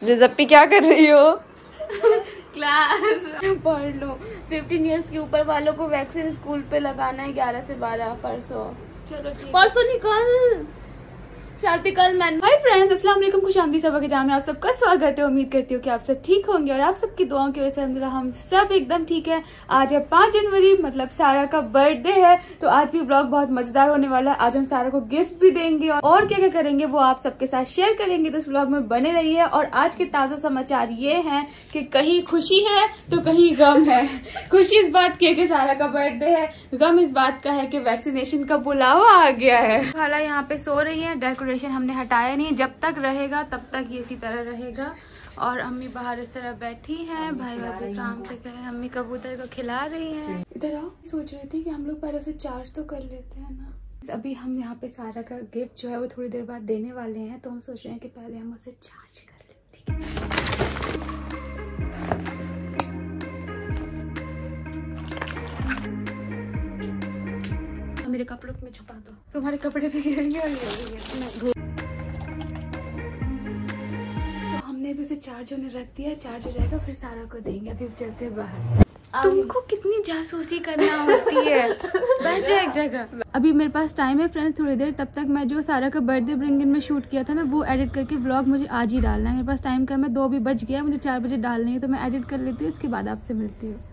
रिजप्पी क्या कर रही हो? क्लास पढ़ लो। 15 इयर्स के ऊपर वालों को वैक्सीन स्कूल पे लगाना है 11 से 12 परसों। चलो ठीक, परसों निकल शांति कल। मैन हाय फ्रेंड्स, अस्सलाम वालेकुम, खुशामदी सबा के जाम में आप सबका स्वागत है। उम्मीद करती हूँ कि आप सब ठीक होंगे और आप सबकी दुआओं की वजह से अल्हम्दुलिल्लाह हम सब एकदम ठीक है। आज है 5 जनवरी, मतलब सारा का बर्थडे है, तो आज भी ब्लॉग बहुत मजेदार होने वाला है। आज हम सारा को गिफ्ट भी देंगे और क्या क्या करेंगे वो आप सबके साथ शेयर करेंगे, तो इस ब्लॉग में बने रहिए। और आज के ताजा समाचार ये हैं कि कहीं खुशी है तो कहीं गम है। खुशी इस बात की है कि सारा का बर्थडे है, गम इस बात का है कि वैक्सीनेशन का बुलावा आ गया है। खाला यहाँ पे सो रही है, डेकोरेशन हमने हटाया नहीं, जब तक रहेगा तब तक ये इसी तरह रहेगा। और अम्मी बाहर इस तरह बैठी हैं, भाई भाभी काम पे गए, अम्मी कबूतर को खिला रही हैं। इधर आओ, सोच रही थी कि हम लोग पहले उसे चार्ज तो कर लेते हैं ना। अभी हम यहाँ पे सारा का गिफ्ट जो है वो थोड़ी देर बाद देने वाले हैं, तो हम सोच रहे हैं कि पहले हम उसे चार्ज कर लें, ठीक है। मेरे कपड़ों में छुपा दो, तुम्हारे कपड़े भी गिरेंगे और ये तो हमने भी उसे चार्ज होने रख दिया। चार्ज हो जाएगा फिर सारा को देंगे। अभी चलते हैं बाहर। तुमको कितनी जासूसी करना होती है, बैठ जा एक जगह। अभी मेरे पास टाइम है फ्रेंड्स थोड़ी देर, तब तक मैं जो सारा का बर्थडे ब्रिंग इन में शूट किया था ना वो एडिट करके व्लॉग मुझे आज ही डालना है। मेरे पास टाइम का मैं 2 भी बज गया, मुझे 4 बजे डालनी है, तो मैं एडिट कर लेती हूँ, इसके बाद आपसे मिलती हूँ।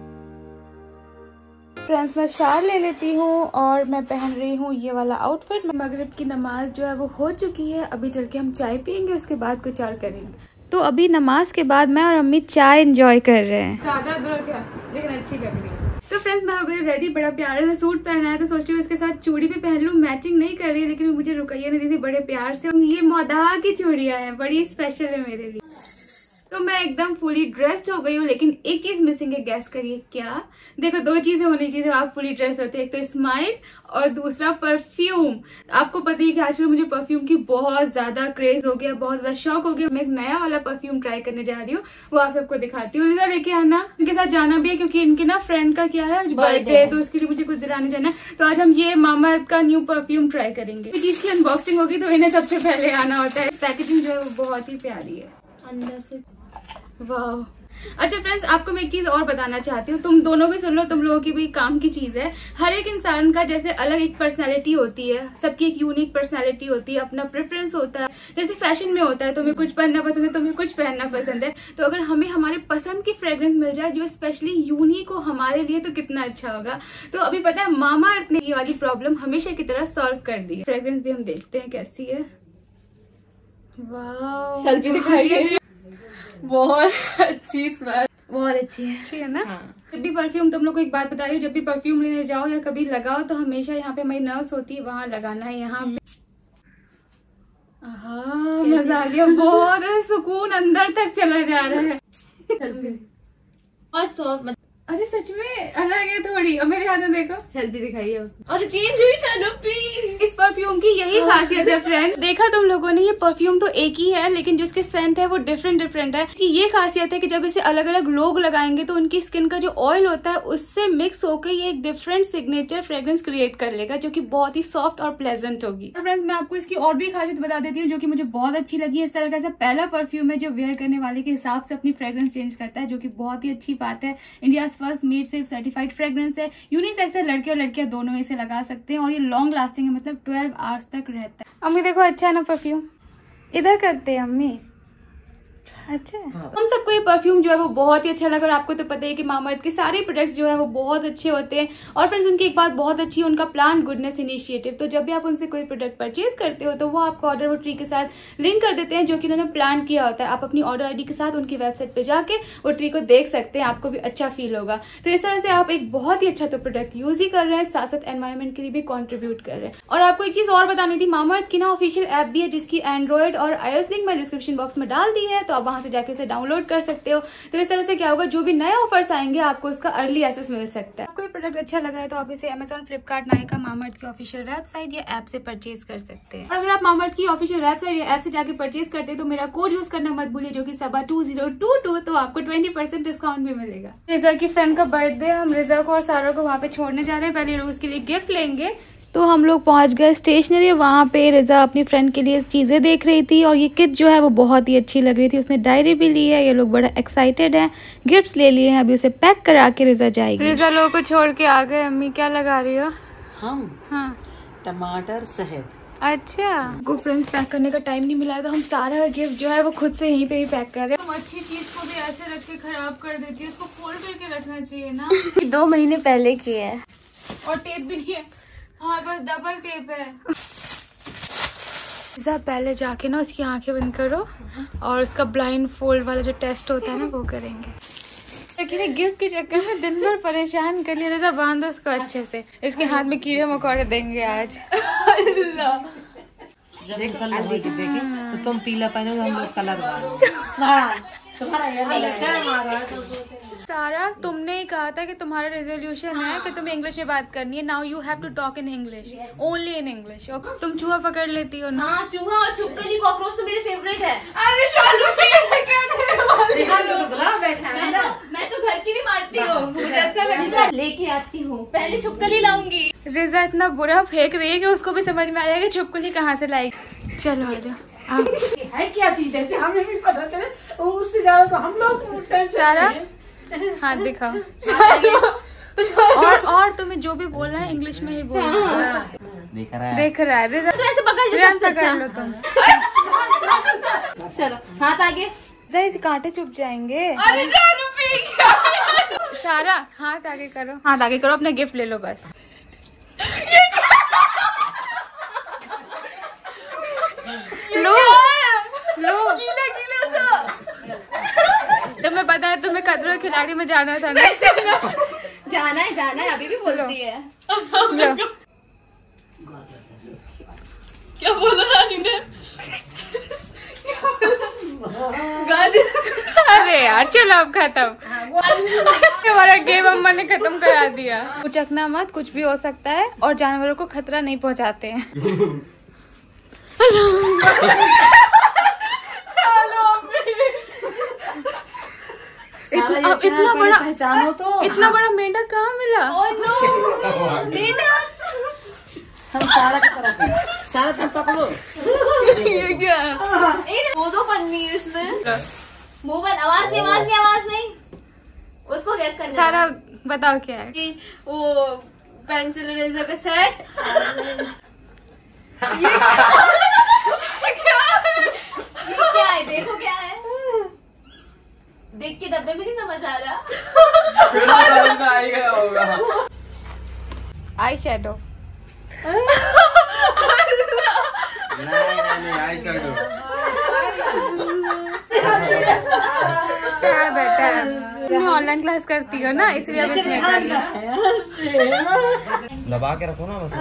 फ्रेंड्स मैं शार ले लेती हूँ और मैं पहन रही हूँ ये वाला आउटफिट। मगरिब की नमाज जो है वो हो चुकी है, अभी चल के हम चाय पियेंगे, उसके बाद कुछ और करेंगे। तो अभी नमाज के बाद मैं और अम्मी चाय एंजॉय कर रहे हैं। ज्यादा देखना अच्छी लग रही है। तो फ्रेंड्स मैं हो गई रेडी, बड़ा प्यारे से सूट पहना है, तो सोच रही हूँ इसके साथ चूड़ी भी पहन लूँ। मैचिंग नहीं कर रही है लेकिन मुझे रुकैया ने दी थी बड़े प्यार से। ये मोदा की चूड़ियाँ हैं, बड़ी स्पेशल है मेरे लिए। तो मैं एकदम फुली ड्रेस्ड हो गई हूँ, लेकिन एक चीज मिसिंग है, गैस करिए क्या? देखो 2 चीजें होनी चाहिए जब आप फुली ड्रेस होते हैं, एक तो स्माइल और दूसरा परफ्यूम। आपको पता ही कि आजकल मुझे परफ्यूम की बहुत ज्यादा क्रेज हो गया, बहुत ज्यादा शौक हो गया। मैं एक नया वाला परफ्यूम ट्राई करने जा रही हूँ, वो आप सबको दिखाती हूँ। रिजा लेके आना, उनके साथ जाना भी है क्योंकि इनके ना फ्रेंड का क्या है बर्थडे है, तो उसके लिए मुझे कुछ दिलाने जाना है। तो आज हम ये मामा अर्थ का न्यू परफ्यूम ट्राई करेंगे। इस चीज की अनबॉक्सिंग होगी तो इन्हें सबसे पहले आना होता है। पैकेजिंग जो है वो बहुत ही प्यारी है अंदर से, वाह। अच्छा फ्रेंड्स आपको मैं एक चीज और बताना चाहती हूँ, तुम दोनों भी सुन लो, तुम लोगों की भी काम की चीज है। हर एक इंसान का जैसे अलग एक पर्सनालिटी होती है, सबकी एक यूनिक पर्सनालिटी होती है, अपना प्रेफरेंस होता है। जैसे फैशन में होता है, तुम्हें कुछ पहनना पसंद है, तुम्हें कुछ पहनना पसंद है, तो अगर हमें हमारे पसंद की फ्रेग्रेंस मिल जाए जो स्पेशली यूनिक हो हमारे लिए, तो कितना अच्छा होगा। तो अभी पता है मामा अर्थ ने ये वाली प्रॉब्लम हमेशा की तरह सॉल्व कर दी है। फ्रेग्रेंस भी हम देखते हैं कैसी है। वाह, सेल्फी दिखाइए। बहुत अच्छी स्मेल, बहुत अच्छी है ना। हाँ। जब भी परफ्यूम, तुम लोग को एक बात बता रही हूँ, जब भी परफ्यूम लेने जाओ या कभी लगाओ तो हमेशा यहाँ पे मेरी नर्व्स होती है, वहां लगाना है, यहाँ पे। हाँ मजा आ गया, बहुत सुकून अंदर तक चला जा रहा है। बहुत सॉफ्ट, अरे सच में अलग है थोड़ी। और मेरे हाथ में देखो, सेल्फी दिखाइए। और चेंज हुई शानोपी। इस परफ्यूम की यही खासियत है फ्रेंड्स। देखा तुम लोगों ने, ये परफ्यूम तो एक ही है लेकिन जो इसके सेंट है वो डिफरेंट है। इसकी ये खासियत है कि जब इसे अलग अलग लोग लगाएंगे तो उनकी स्किन का जो ऑयल होता है उससे मिक्स होकर ये एक डिफरेंट सिग्नेचर फ्रेग्रेंस क्रिएट कर लेगा, जो कि बहुत ही सॉफ्ट और प्लेजेंट होगी। फ्रेंड्स मैं आपको इसकी और भी खासियत बता देती हूँ जो कि मुझे बहुत अच्छी लगी। इस तरह का पहला परफ्यूम है जो वेयर करने वाले के हिसाब से अपनी फ्रेग्रेंस चेंज करता है, जो की बहुत ही अच्छी बात है। India first made safe certified fragrance है, यूनिसेक्स है, लड़के और लड़कियां दोनों इसे लगा सकते हैं और ये लॉन्ग लास्टिंग है, मतलब 12 आवर्स तक रहता है। अम्मी देखो अच्छा है ना परफ्यूम, इधर करते हैं अम्मी। अच्छा हम सबको ये परफ्यूम जो है वो बहुत ही अच्छा लगा। और आपको तो पता है कि मामा अर्थ के सारे प्रोडक्ट्स जो है वो बहुत अच्छे होते हैं। और फ्रेंड्स उनकी एक बात बहुत अच्छी है, उनका प्लांट गुडनेस इनिशिएटिव। तो जब भी आप उनसे कोई प्रोडक्ट परचेज करते हो तो वो आपको ऑर्डर वो ट्री के साथ लिंक कर देते हैं जो कि उन्होंने प्लान किया होता है। आप अपनी ऑर्डर आईडी के साथ उनकी वेबसाइट पे जाके वो ट्री को देख सकते हैं, आपको भी अच्छा फील होगा। तो इस तरह से आप एक बहुत ही अच्छा तो प्रोडक्ट यूज ही कर रहे हैं, साथ साथ एनवायरमेंट के लिए भी कॉन्ट्रीब्यूट कर रहे हैं। और आपको एक चीज और बतानी थी, मामा अर्थ की ना ऑफिशियल ऐप भी है जिसकी एंड्रॉइड और iOS लिंक मैं डिस्क्रिप्शन बॉक्स में डाल दी है, तो आप वहां से जाके उसे डाउनलोड कर सकते हो। तो इस तरह से क्या होगा, जो भी नए ऑफर्स आएंगे आपको उसका अर्ली एक्सेस मिल सकता है। आपको ये प्रोडक्ट अच्छा लगा है तो आप इसे Amazon, फ्लिपकार्ट, नायका, मामा अर्थ की ऑफिशियल वेबसाइट या ऐप से परचेज कर सकते हैं। और अगर आप मामा अर्थ की ऑफिशियल वेबसाइट या ऐप से जाके परचेज करते हैं तो मेरा कोड यूज करना मत भूलिए, जो कि सबा 2022, तो आपको 20% डिस्काउंट भी मिलेगा। रिजा की फ्रेंड का बर्थडे, हम रिजा को और सारा को वहाँ पे छोड़ने जा रहे हैं। पहले लोग उसके लिए गिफ्ट लेंगे, तो हम लोग पहुंच गए स्टेशनरी। वहाँ पे रिजा अपनी फ्रेंड के लिए चीज़ें देख रही थी और ये किट जो है वो बहुत ही अच्छी लग रही थी। उसने डायरी भी ली है। ये लोग बड़ा एक्साइटेड हैं, गिफ्ट्स ले लिए हैं, अभी उसे पैक करा के रिजा जाएगी। रिजा लोगों को छोड़ के आ गए। अम्मी क्या लगा रही हो? हम हाँ टमाटर शहद। अच्छा, को फ्रेंड्स पैक करने का टाइम नहीं मिला तो हम सारा गिफ्ट जो है वो खुद से यहीं पे ही पैक कर रहे हैं। तुम अच्छी चीज को भी ऐसे रख के खराब कर देती है, इसको फोल्ड करके रखना चाहिए ना। 2 महीने पहले की है और टेप भी नहीं है हमारे पास, डबल टेप है। पहले जाके ना उसकी आंखें बंद करो और उसका ब्लाइंड फोल्ड वाला जो टेस्ट होता है ना वो करेंगे। लेकिन गिफ्ट के चक्कर में दिन भर परेशान कर लिया। रिजा बांधो उसको अच्छे से, इसके हाथ में कीड़े मकोड़े देंगे आज। देख तो तुम पीला पहनोगे, हम लोग कलर सारा, तुमने ही कहा था कि तुम्हारा रेजोल्यूशन है कि तुम्हें इंग्लिश में बात करनी है। Now you have to talk in English, only in English. तुम चूहा पकड़ लेती हो ना? हाँ, चूहा और छिपकली कॉकरोच तो मेरे फेवरेट है। अरे मैं तो घर की भी मारती हूँ, मुझे अच्छा लगता है। लेके आती हूँ, पहले छिपकली लाऊंगी। रिजा इतना बुरा फेंक रही है कि उसको भी समझ में आ जाएगा छिपकली कहाँ से लाई। चलो आ जाओ। है क्या चीज है हमें भी पता चले, उससे ज्यादा तो हम लोग। सारा हाथ दिखाओ। और तुम्हें जो भी बोलना है इंग्लिश में ही बोलना है। देख रहा है रिजा, तो ऐसे पकड़ लो तुम। चलो हाथ आगे, इसे कांटे चुप जाएंगे। अरे सारा हाथ आगे करो, हाथ आगे करो, अपना गिफ्ट ले लो बस। लो लो, तुम्हें पता है तुम्हें खतरों के खिलाड़ी में जाना था ना? जाना है, अभी भी बोलती है। लो। क्या बोला रानी ने? अरे यार चलो अब खत्म। हमारा गेम अम्मा ने खत्म करा दिया। उचकना मत, कुछ भी हो सकता है और जानवरों को खतरा नहीं पहुंचाते हैं। अब इतना बड़ा पहचानो तो, इतना बड़ा मेंढक कहाँ मिला? हम सारा की तरफ है। सारा तुम पकड़ो। ये क्या? 2 पन्नी इसमें। मुंह बंद, आवाज नहीं। उसको गैस करना। सारा बताओ क्या है? वो पेंसिल इरेजर का सेट। ये क्या है? देखो क्या है। देख के डब्बे में नहीं समझ आ रहा। समझ में आ गया होगा। Eye shadow. नहीं आई शेडो। बेटा मैं ऑनलाइन क्लास करती हो ना, इसलिए अब इसमें कर लिया। दबा के रखो ना बस।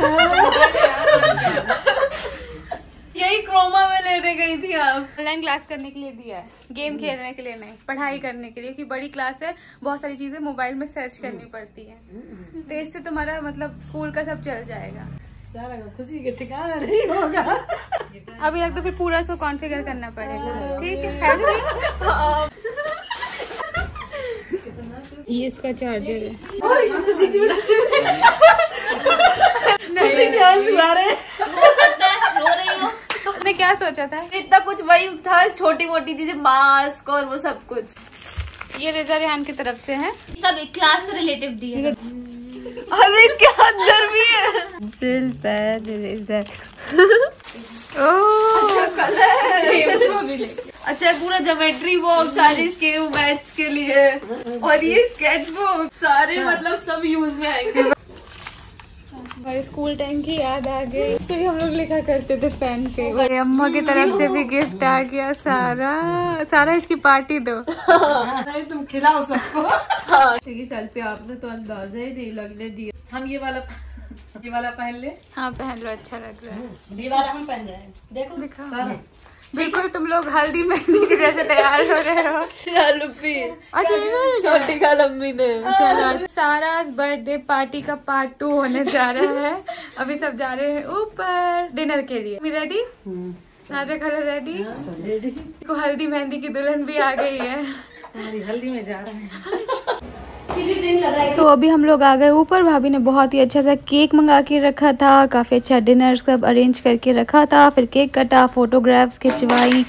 यही क्रोमा में लेने गई थी आप। ऑनलाइन क्लास करने के लिए दिया है, गेम खेलने के लिए नहीं, पढ़ाई करने के लिए। क्योंकि बड़ी क्लास है, बहुत सारी चीजें मोबाइल में सर्च करनी पड़ती है, तो इससे तुम्हारा मतलब स्कूल का सब चल जाएगा। खुशी के ठिकाना नहीं होगा। अभी लग तो फिर पूरा उसको कॉन्फ़िगर करना पड़ेगा। ठीक है, ये इसका चार्जर है। खुशी की रो रही हो? तुमने क्या सोचा था? इतना कुछ वही था, छोटी मोटी चीजें, मास्क और वो सब कुछ। ये रिजा रेहान की तरफ से है, सब एक क्लास से रिलेटिव दिए। अरे इसके अंदर भी है। सिल पैड इरेजर। अच्छा कलर। अच्छा पूरा ज्योमेट्री बॉक्स, सारे इसके मैथ्स के लिए, और ये स्केच बुक, सारे मतलब सब यूज में आएंगे। हमारे स्कूल टाइम की याद आ गई। इससे भी हम लोग लिखा करते थे पेन पे। और अम्मा की तरफ से भी गिफ्ट आ गया। सारा इसकी पार्टी दो। नहीं तुम खिलाओ सबको। हाँ, साल पे आपने तो अंदाजा ही नहीं लगने दिया। हम ये वाला पहन ले। हाँ पहन लो, अच्छा लग रहा है। ये वाला हम पहन जाए। देखो दिखाओ। सारा बिल्कुल तुम लोग हल्दी मेहंदी के जैसे तैयार हो रहे हो। अच्छा छोटी का लंबी ने। चलो, सारा बर्थडे पार्टी का पार्ट 2 होने जा रहा है। अभी सब जा रहे हैं ऊपर डिनर के लिए। मी रेडी? राजा खड़ा रेडी? को हल्दी मेहंदी की दुल्हन भी आ गई है। तुम्हारी हल्दी में जा रहे हैं। तो अभी हम लोग आ गए ऊपर। भाभी ने बहुत ही अच्छा सा केक मंगा के रखा था, काफ़ी अच्छा डिनर सब अरेंज करके रखा था। फिर केक कटा, फोटोग्राफ्स खिंचवाई।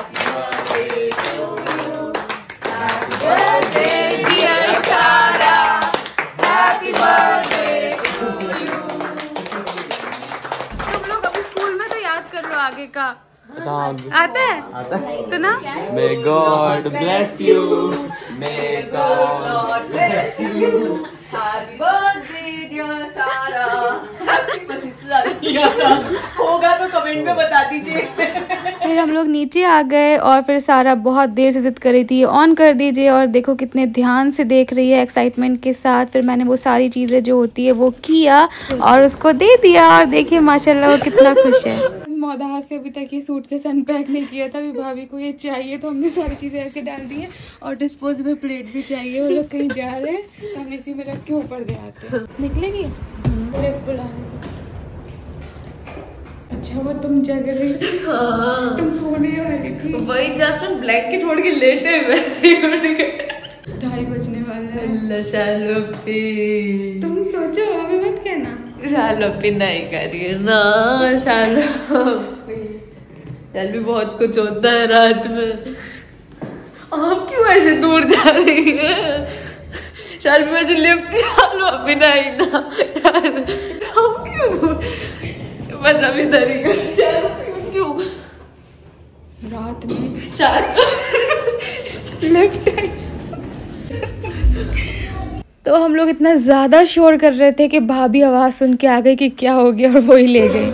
तुम लोग अभी स्कूल में तो याद कर लो आगे का आता है? सुना? May God bless you. May God bless you. Happy birthday dear Sara. Happy birthday होगा तो कमेंट में बता दीजिए। फिर हम लोग नीचे आ गए और फिर सारा बहुत देर से जिद कर रही थी ऑन कर दीजिए, और देखो कितने ध्यान से देख रही है एक्साइटमेंट के साथ। फिर मैंने वो सारी चीज़ें जो होती है वो किया और उसको दे दिया, और देखिए माशाल्लाह वो कितना खुश है। मौदा से अभी तक ये सूट के अनपैक नहीं किया था। अभी भाभी को ये चाहिए तो हमने सारी चीज़ें ऐसे डाल दी हैं, और डिस्पोजेबल प्लेट भी चाहिए। वो लोग कहीं जा रहे हैं तो हम इसी में रख के ऊपर दे आते हैं। निकलेगी लिफ्ट बुलाने तो। अच्छा वो तुम जग रही थी? हाँ। तुम सोने वाली थी? वही जस्ट हम ब्लैंकेट उड़ के लेटे वैसे ही उड़ के। 2:30 बजने वाला है। शालोपी तुम सोचो हमें मत कहना। शालोपी नहीं करिए ना। शालोपी बहुत कुछ होता है रात में। आप क्यों ऐसे दूर जा रही है? शालोपी वैसे लिफ्ट शालोपी नहीं ना। हम क्यों दूर? बस अभी इधर ही क्यों रात में लिफ्ट। तो हम लोग इतना ज़्यादा शोर कर रहे थे कि भाभी आवाज़ सुन के आ गई कि क्या हो गया, और वो ही ले गई।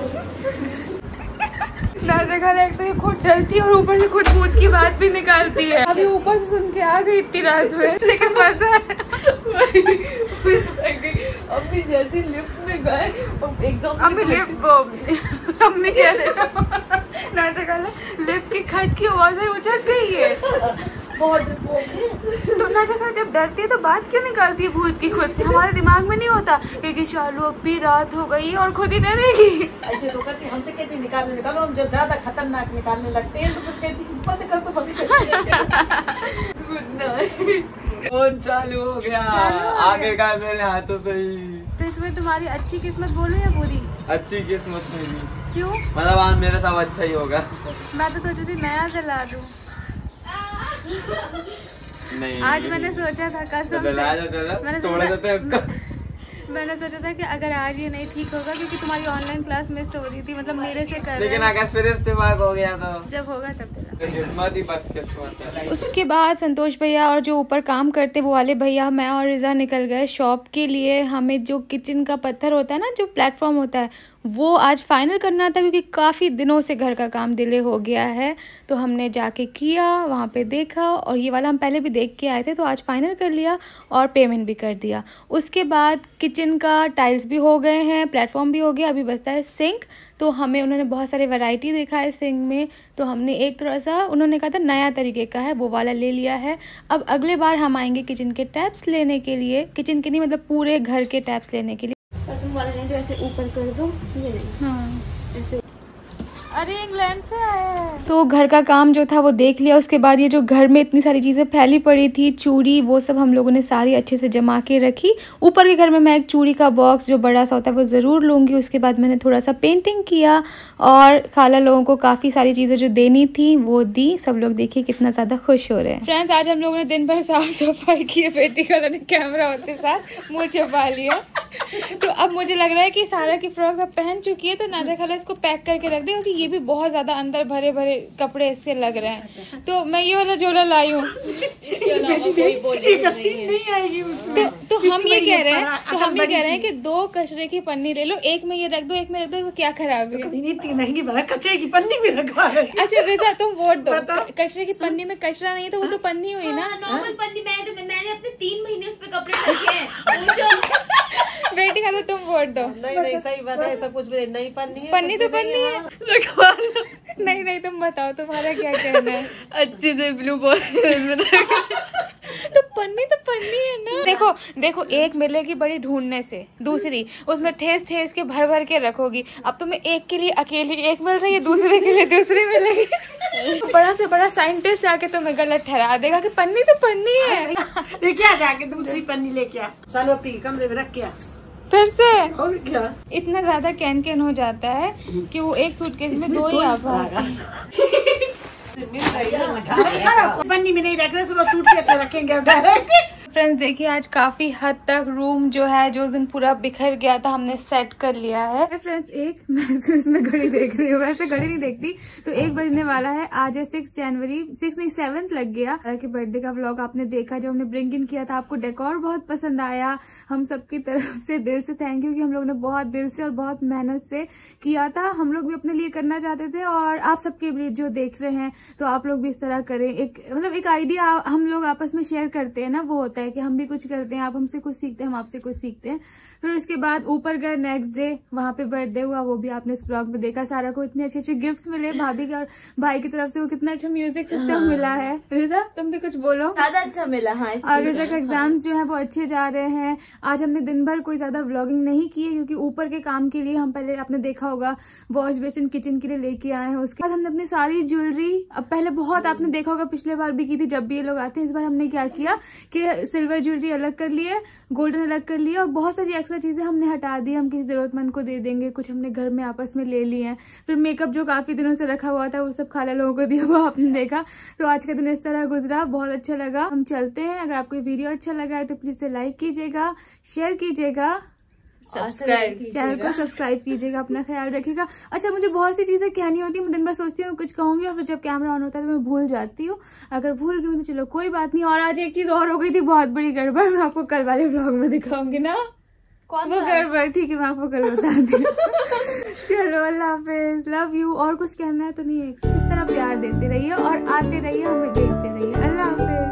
एक तो ये खुद डरती है और ऊपर से खुद भूत की बात भी निकालती है। अभी ऊपर से सुन के आ गई इतनी रात में, लेकिन मजा है। अम्मी जैसे लिफ्ट में गए और एकदम अम्मी कह रहे लिफ्ट की खट की आवाज़ उछक गई है। बहुत तो ना जब डरती है तो बात क्यों निकालती है भूत की खुद से? हमारे दिमाग में नहीं होता कि शालू अभी रात हो गई और खुद ही डरेगी। ऐसे तो करती, हमसे कहती निकालो। हम जब ज्यादा खतरनाक निकालने लगते हैं तो फिर कहती कि बंद कर तो बंद कर। Good night. फोन चालू हो गया, आगे का मेरे हाथों से ही। तो इसमें तुम्हारी अच्छी किस्मत बोलो या बुरी? अच्छी किस्मत मेरी। क्यों? मतलब आज मेरे साथ अच्छा ही होगा। मैं तो सोची थी नया दिला दूं। नहीं आज मैंने सोचा था कसम से, मैंने सोचा था कि अगर आज ये नहीं ठीक होगा, क्योंकि तुम्हारी ऑनलाइन क्लास मिस हो रही थी, मतलब मेरे से कर। लेकिन अगर फिर इस्तेमाल हो गया तो जब होगा तब किस्मत ही बस किस्मत है। उसके बाद संतोष भैया और जो ऊपर काम करते वो वाले भैया, मैं और रिजा निकल गए शॉप के लिए। हमें जो किचन का पत्थर होता है ना, जो प्लेटफॉर्म होता है, वो आज फाइनल करना था, क्योंकि काफ़ी दिनों से घर का काम डिले हो गया है। तो हमने जाके किया, वहाँ पे देखा, और ये वाला हम पहले भी देख के आए थे, तो आज फाइनल कर लिया और पेमेंट भी कर दिया। उसके बाद किचन का टाइल्स भी हो गए हैं, प्लेटफॉर्म भी हो गया, अभी बचता है सिंक। तो हमें उन्होंने बहुत सारे वैरायटी देखा है सिंक में, तो हमने एक थोड़ा सा, उन्होंने कहा था नया तरीके का है, वो वाला ले लिया है। अब अगले बार हम आएंगे किचन के टैप्स लेने के लिए, किचन के नहीं मतलब पूरे घर के टैप्स लेने के लिए। तुम वाला नहीं जो ऐसे ऊपर कर दो, ये नहीं। हाँ ऐसे। अरे इंग्लैंड से आया है। तो घर का काम जो था वो देख लिया। उसके बाद ये जो घर में इतनी सारी चीज़ें फैली पड़ी थी, चूड़ी, वो सब हम लोगों ने सारी अच्छे से जमा के रखी। ऊपर के घर में मैं एक चूड़ी का बॉक्स जो बड़ा सा होता है वो ज़रूर लूँगी। उसके बाद मैंने थोड़ा सा पेंटिंग किया, और खाला लोगों को काफ़ी सारी चीज़ें जो देनी थी वो दी। सब लोग देखिए कितना ज़्यादा खुश हो रहे हैं। फ्रेंड्स, आज हम लोगों ने दिन भर साफ सफाई की। बेटी वाला ने कैमरा होते साथ मुँह छुपा लिया। तो अब मुझे लग रहा है कि सारा की फ्रॉक अब पहन चुकी है, तो नाजा खाला इसको पैक करके रख दे, क्योंकि ये भी बहुत ज़्यादा अंदर भरे भरे कपड़े इसके लग रहे हैं। तो मैं ये वाला झोला लाई हूँ। तो हम ये कह रहे हैं कि 2 कचरे की पन्नी ले लो, एक में ये रख दो, एक में रख दो, तो क्या खराब है? महंगी बना, कचरे की पन्नी भी रखवा रहे। अच्छा रिजा, तुम वोट दो। कचरे की पन्नी में कचरा नहीं है तो वो तो पन्नी हुई ना। नॉर्मल पन्नी। मैंने अपने 3 महीने उस पे कपड़े रखे हैं। बेटी खाला तुम वोट दो। नहीं सही बात है, ऐसा कुछ भी नहीं। पन्नी तो पन्नी है। नहीं तुम बताओ तुम्हारा क्या कहना है? अच्छी से ब्लू बॉल तो पन्नी है ना। देखो एक मिलेगी बड़ी ढूंढने से, दूसरी उसमें ठेस के भर के रखोगी। अब तुम्हें एक के लिए अकेली एक मिल रही है, दूसरे के लिए दूसरी मिलेगी। बड़ा से बड़ा साइंटिस्ट आके तुम्हें गलत ठहरा देगा कि पन्नी तो पन्नी है। लेके आ जाके दूसरी पन्नी लेके आ। चलो पी कमरे में रख के आ। फिर से और क्या इतना ज्यादा कैन हो जाता है कि वो एक सूटकेस में 2 ही आ पन्नी में नहीं रख रहे, सुबह सूटकेस में रखेंगे डायरेक्ट। फ्रेंड्स देखिए आज काफी हद तक रूम जो है जो दिन पूरा बिखर गया था हमने सेट कर लिया है। फ्रेंड्स एक मैं इसमें घड़ी देख रही हूँ, वैसे घड़ी नहीं देखती। तो 1 बजने वाला है। आज है 6 जनवरी, 6 नहीं 7 लग गया। के बर्थडे का व्लॉग आपने देखा जो हमने ब्रिंग इन किया था। आपको डेकोर बहुत पसंद आया। हम सबकी तरफ से दिल से थैंक यू कि हम लोग ने बहुत दिल से और बहुत मेहनत से किया था। हम लोग भी अपने लिए करना चाहते थे और आप सबके लिए जो देख रहे हैं तो आप लोग भी इस तरह करें। एक आइडिया हम लोग आपस में शेयर करते हैं ना, वो होता है कि हम भी कुछ करते हैं, आप हमसे कुछ सीखते हैं, हम आपसे कुछ सीखते हैं। फिर उसके बाद ऊपर गए नेक्स्ट डे, वहां पे बर्थडे हुआ, वो भी आपने इस ब्लॉग में देखा। सारा को इतने अच्छे गिफ्ट मिले भाभी के और भाई की तरफ से, वो कितना अच्छा म्यूजिक सिस्टम मिला है। रिजा तुम भी कुछ बोलो। ज्यादा अच्छा मिला। हाँ, और रिजा के एग्जाम्स जो है वो अच्छे जा रहे हैं। आज हमने दिन भर कोई ज्यादा व्लॉगिंग नहीं की है क्योंकि ऊपर के काम के लिए हम पहले आपने देखा होगा वॉश बेसिन किचन के लिए लेके आए हैं। उसके बाद हमने अपनी सारी ज्वेलरी, अब पहले बहुत आपने देखा होगा पिछले बार भी की थी जब भी ये लोग आते हैं। इस बार हमने क्या किया कि सिल्वर ज्वेलरी अलग कर लिए, गोल्डन अलग कर लिए और बहुत सारी एक्स्ट्रा चीजें हमने हटा दी। हम किसी जरूरतमंद को दे देंगे, कुछ हमने घर में आपस में ले लिए हैं। फिर मेकअप जो काफी दिनों से रखा हुआ था वो सब खाला लोगों को दिया, वो आपने देखा। तो आज का दिन इस तरह गुजरा, बहुत अच्छा लगा। हम चलते हैं। अगर आपको वीडियो अच्छा लगा है तो प्लीज से लाइक कीजिएगा, शेयर कीजिएगा, चैनल को सब्सक्राइब कीजिएगा। अपना ख्याल रखिएगा। अच्छा मुझे बहुत सी चीजें कहनी होती है, मैं दिन भर सोचती हूँ कुछ कहूंगी और फिर जब कैमरा ऑन होता है तो मैं भूल जाती हूँ। अगर भूल गई तो चलो कोई बात नहीं। और आज एक चीज और हो गई थी, बहुत बड़ी गड़बड़, मैं आपको कल वाले व्लॉग में दिखाऊंगी ना। कौन वो गड़बड़? ठीक है मैं आपको कल बताती हूँ। चलो अल्लाह हाफिज, लव यू। और कुछ कहना है तो नहीं है। इस तरह प्यार देते रहिए और आते रहिए, हमें देखते रहिए। अल्लाह हाफिज।